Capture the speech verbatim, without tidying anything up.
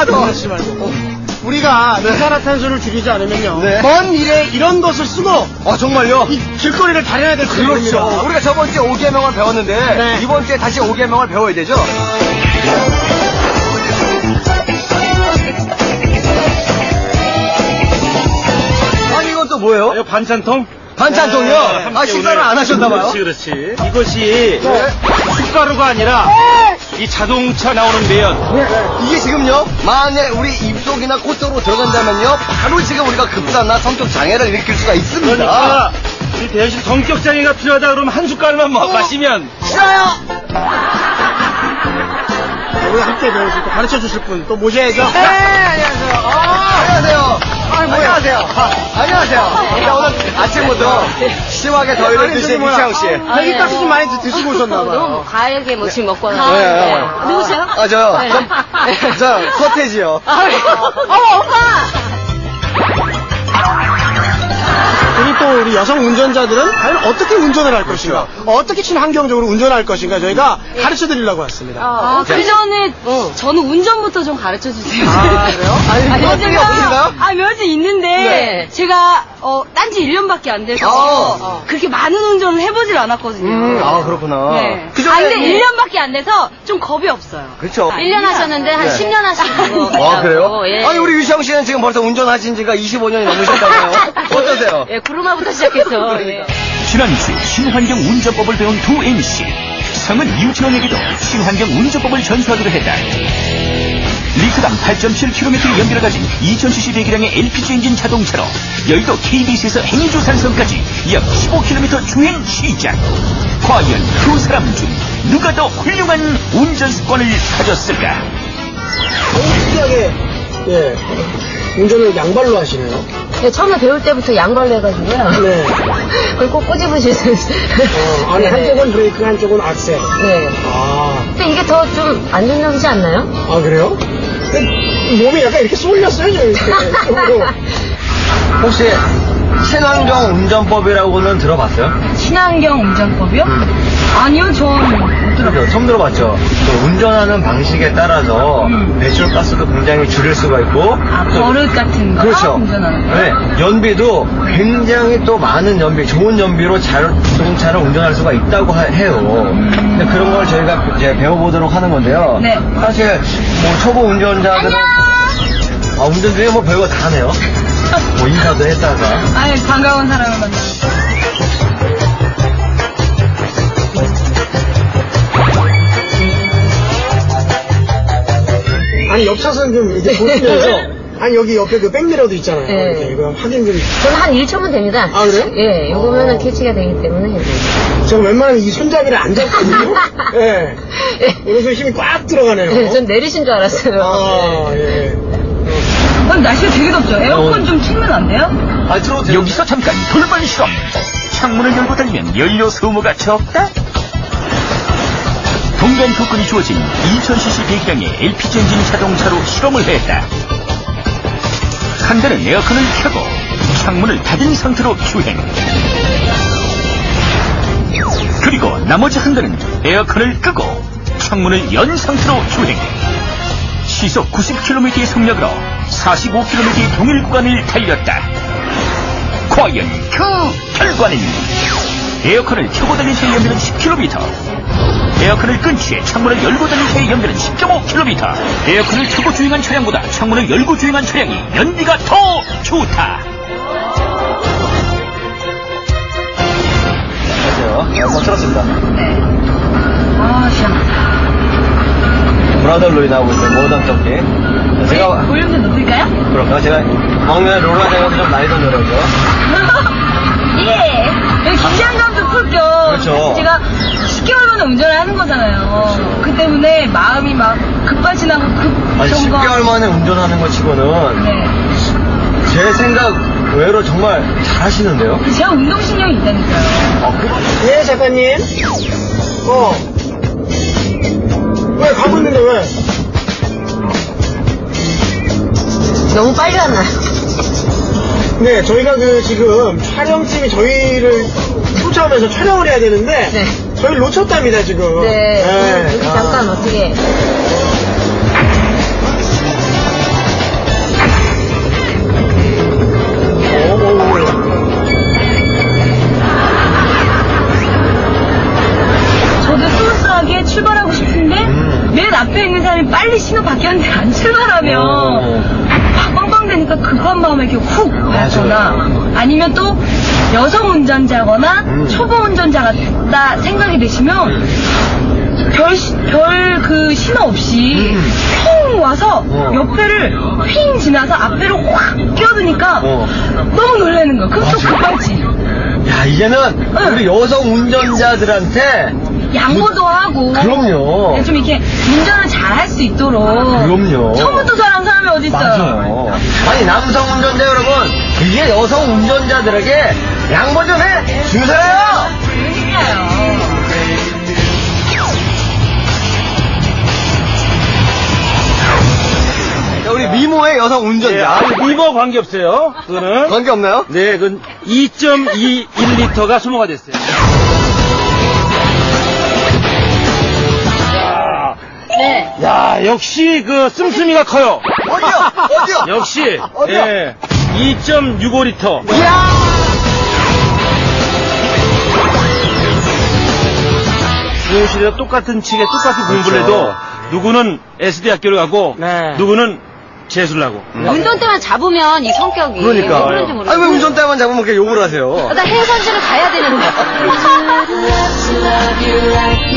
좋아. 그렇지 말고. 어. 우리가 네. 이산화탄소를 줄이지 않으면요. 네. 먼 미래에 이런 것을 쓰고. 아, 정말요? 이 길거리를 다녀야 될 그렇죠. 겁니다. 우리가 저번 주에 오계명을 배웠는데 네. 이번 주에 다시 오계명을 배워야 되죠? 아니 이건 또 뭐예요? 이거 반찬통? 반찬통이요? 네, 아, 식사를 안 하셨나봐요? 그렇지, 그렇지. 이것이 네. 숟가루가 아니라 이 자동차 나오는 매연. 네. 이게 지금요, 만약에 우리 입속이나 코 쪽으로 들어간다면요, 바로 지금 우리가 급사나 성격 장애를 일으킬 수가 있습니다. 그러니까 이 대신 성격 장애가 필요하다 그러면 한 숟갈만 마, 마시면 싫어요! 우리 함께 배우실 또 가르쳐 주실 분 또 모셔야죠. 네, 안녕하세요. 아, 안녕하세요. 안녕하세요. 아, 안녕하세요. 자, 오늘 아침부터 심하게 더위를 드신 이창욱 씨. 배기가스 좀 많이 드- 드시고 오셨나봐요. 너무 과하게 뭐 지금 먹고 네, 나서. 네. 누구세요? 아, 저요. 네. 저, 저, 서태지요. 아, 그래요? 어머, 오빠! 우리 또 우리 여성 운전자들은 과연 어떻게 운전을 할 것인가, 어떻게 친환경적으로 운전할 것인가 저희가 가르쳐 드리려고 왔습니다. 아, 그 전에 저는 운전부터 좀 가르쳐 주세요. 아, 그래요? 아니, 아니, 면허증이 없으신가요? 아, 면허증 있는데, 네. 제가, 어, 딴지 일 년밖에 안 돼서, 어. 그렇게 많은 운전을 해보질 않았거든요. 음, 아, 그렇구나. 네. 그 아, 전에. 근데 일 년밖에 안 돼서 좀 겁이 없어요. 그렇죠. 일 년 하셨는데 한 네. 십 년 하시는 거. 아, 그래요? 예. 아니, 우리 유시영 씨는 지금 벌써 운전하신 지가 이십오 년이 넘으셨다고요? 어떠세요? 예, 구루마부터 시작해서. 예. 지난주 친환경 운전법을 배운 두 엠씨. 성은 유치원에게도 친환경 운전법을 전수하기로 했다. 리터당 팔 점 칠 킬로미터의 연비를 가진 이천 씨씨 배기량의 엘피지 엔진 자동차로 여의도 케이비에스에서 행주산성까지 약 십오 킬로미터 주행 시작. 과연 두 사람 중 누가 더 훌륭한 운전 습관을 가졌을까? 특이하게 예 운전을 양발로 하시네요. 네, 처음에 배울 때부터 양발로 해가지고요. 네. 그걸 꼭 꼬집으실 수 있어요. 어, 아니 네. 한쪽은 브레이크, 한쪽은 악셀. 네. 아, 근데 이게 더 좀 안전적이지 않나요? 아 그래요? 근데 몸이 약간 이렇게 쏠렸어요, 저 이렇게. 쪽으로. 혹시 친환경 운전법이라고는 들어봤어요? 친환경 운전법이요? 아니요, 전 그죠? 처음 들어봤죠? 또 운전하는 방식에 따라서 음. 배출가스도 굉장히 줄일 수가 있고 아, 또- 버릇 같은 거 그렇죠. 운전하는 거. 네, 연비도 굉장히 또 많은 연비, 좋은 연비로 잘, 자동차를 운전할 수가 있다고 하- 해요. 근데 그런 걸 저희가 이제 배워보도록 하는 건데요. 네. 사실 뭐 초보 운전자들은 아, 운전 중에 뭐 별거 다 하네요. 뭐 인사도 했다가 아니, 반가운 사람을 만나. 아니 옆 차선 좀 이렇게 보시면서 아니 여기 옆에 그 백미러도 있잖아요. 네. 이렇게 이거 확인 좀. 저는 한 일 초면 됩니다. 아, 그래요? 예, 요거면은 캐치가 되기 때문에. 제가 웬만하면 이 손잡이를 안 잡거든요. 예. 오른손 힘이 꽉 들어가네요. 네, 전 내리신 줄 알았어요. 아, 예. 오늘 날씨가 되게 덥죠? 에어컨 좀 틀면 안 돼요? 아, 들어도 돼요. 여기서 잠깐 돌발 실험. 창문을 열고 달리면 연료 소모가 적다? 동간 조건이 주어진 이천 씨씨 배기량의 엘피지 엔진 자동차로 실험을 했다. 한 대는 에어컨을 켜고 창문을 닫은 상태로 주행. 그리고 나머지 한 대는 에어컨을 끄고 창문을 연 상태로 주행. 시속 구십 킬로미터의 속력으로 사십오 킬로미터의 동일 구간을 달렸다. 과연 그 결과는 에어컨을 켜고 달린 차의 연비는 십 킬로미터, 에어컨을 끈 채 창문을 열고 달린 차의 연비는 십 점 오 킬로미터, 에어컨을 켜고 주행한 차량보다 창문을 열고 주행한 차량이 연비가 더 좋다. 맞아요. 에어컨 틀었습니다. 네. 아, 시원하다. 브라더 로이 나오고 있어요. 모던 토끼. 제가 볼륨 좀 높일까요? 그럴까요? 제가 먹는 롤러장에서 좀 많이 던 노래죠. 예. 여기 긴장감도 풀 겸. 그렇죠. 제가 십 개월 만에 운전을 하는 거잖아요. 그렇죠. 그 때문에 마음이 막 급발진하고 급. 아니, 십 개월 만에 운전하는 거 치고는 네. 제 생각 외로 정말 잘하시는데요? 제가 운동신경이 있다니까요. 아, 그럼 예, 작가님. 어. 왜 가고 있는데 왜? 너무 빨리 왔나요? 네, 저희가 그 지금 촬영팀이 저희를 쫓아오면서 촬영을 해야 되는데 네. 저희를 놓쳤답니다 지금. 네. 네. 여기 아. 잠깐 어떻게. 여성 운전자거나 음. 초보 운전자 같다 생각이 되시면 별, 별 그 신호 없이 음. 휙 와서 어. 옆에를 휙 지나서 앞에로 확 끼어드니까 어. 너무 놀라는 거야. 그럼 또 급하지. 야, 이제는 응. 우리 여성 운전자들한테 양보도 하고. 그럼요. 좀 이렇게 운전을 잘 할 수 있도록. 그럼요. 처음부터 잘하는 사람이 어딨어요. 맞아요. 아니, 남성 운전자 여러분, 이게 여성 운전자들에게 양보 좀 해 주세요. 그러니까요. 자, 우리 미모의 여성 예, 운전자. 아니, 미모 관계없어요. 그거는. 관계 없나요? 네, 그건 이 점 이일 리터가 소모가 됐어요. 네. 야, 역시 그 씀씀이가 커요. 어디요? 어디요? 역시. 어디요? 예. 이 점 육오 리터. 이야! 교실에서 똑같은 칙에 똑같이 공부를 그렇죠. 해도 누구는 에스디 학교를 가고 네. 누구는 재수를 하고. 운전 때만 잡으면 이 성격이 그러니까. 왜 그런지 모르겠어요. 아니, 왜 운전대만 잡으면 이렇게 욕을 하세요? 나 해선실을 가야 되는데.